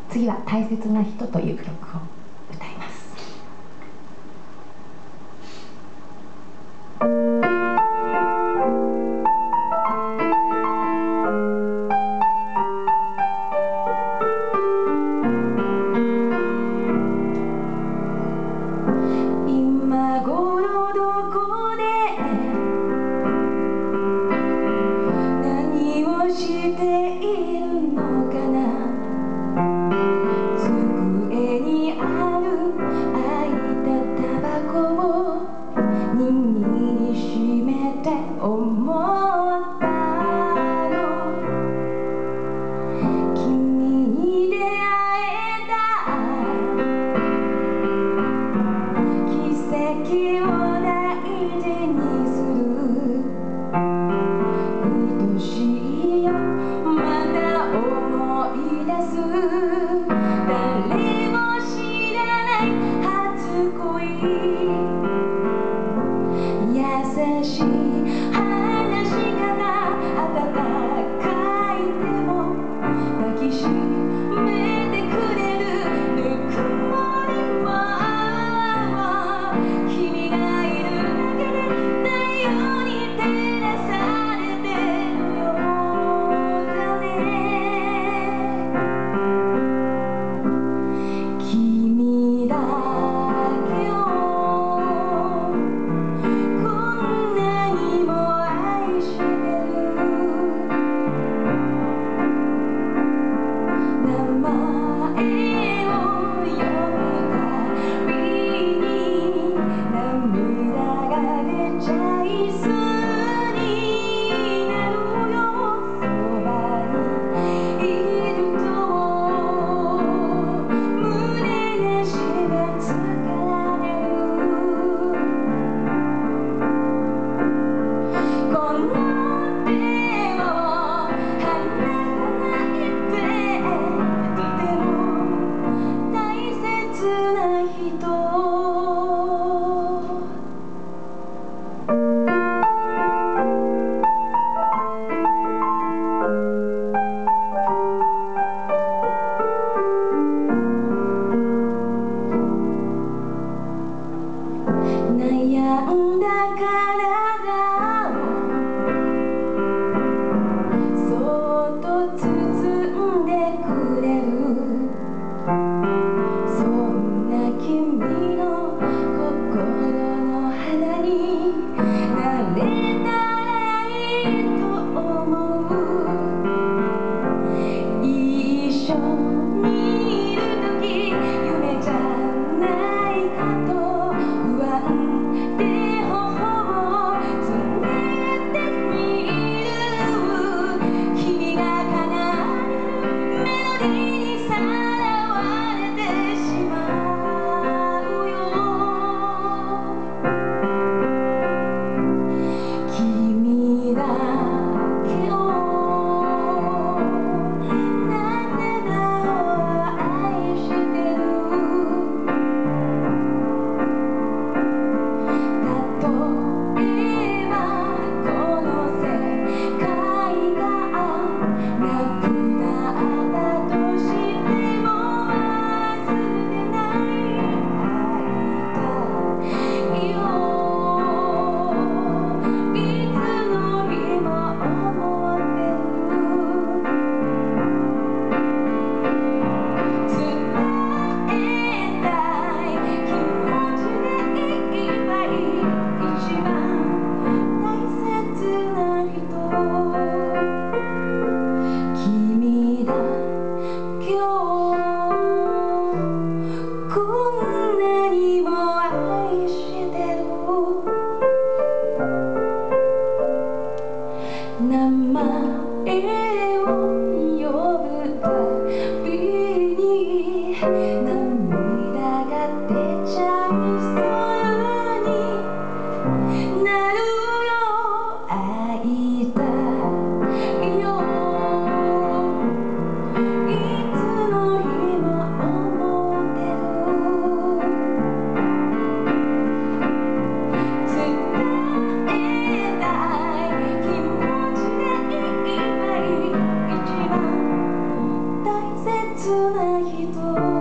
次は大切な人という曲を歌います。今頃どこで何をしているのかな。机にある空いたタバコを握りしめて思ったの。君に出会えた奇跡を大事にする。愛しいよまた思い出す。誰も知らない初恋。優しい話し方温かい手も抱きしめてくれる。ぬくもりも君がいるだけで太陽に照らされてるようだね。君だけをこんなにも愛してる。名前を呼ぶたびに涙が出ちゃいそうになるよ。そばにいると胸が締め付かられる。この手を離さないで。とても大切な人。悩んだ体をそっと包んでくれる。そんな君の心の花になれたらいいと思う。一緒にいるとき夢じゃないかと不安で頬をつねってみる。君が奏でるメロディーにさらわれてしまうよ。君だけをなぜだを愛してる。例えばこの世界がなくなったとしても忘れない会いたいよ。いつの日も思ってる。伝えたい気持ちでいっぱい。一番大切な人。君だけをこんなにも愛してる。名前を呼ぶたびに涙が出ちゃいそうになるよ。会いたいよ。いつの日も思ってる。伝えたい気持ちでいっぱい。一番大切な人